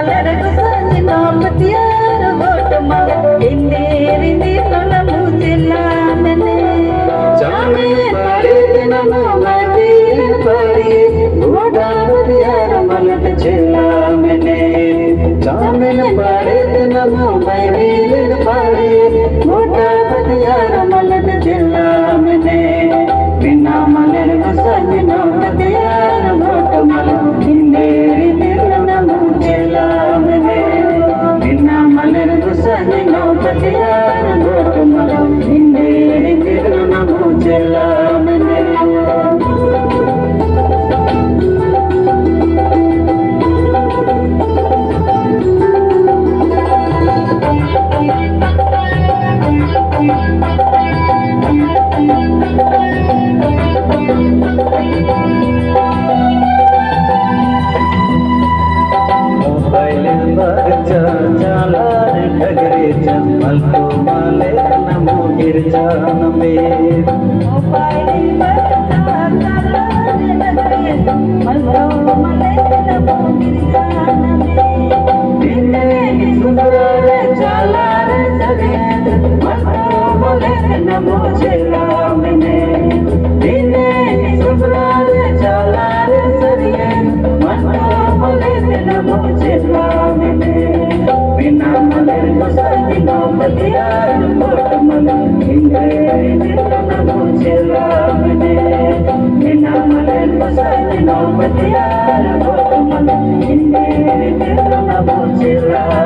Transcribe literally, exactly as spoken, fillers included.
maler kusani no patiar gotma indi rindi nona mujila mene jame pare namo mati pari goda patiar malet chila mene jame pare namo mati pari goda patiar malet chila mene बिना मलर kusani no patiar gotma indi rindi nona mujila mene बिना मलर kusani no patiar gotma indi rindi nona mujila mene jalan negeri jamal ko male namo girjan में mobile पर jalan negeri jamal ko male namo girjan में dine sundar jalan negeri jamal ko male namo chela mene dine sundar jalan negeri jamal ko male namo chela mene बिना मलर kusani no patiar gotma indi rindi nona mujila mene बिना मलर kusani no patiar gotma indi rindi nona mujila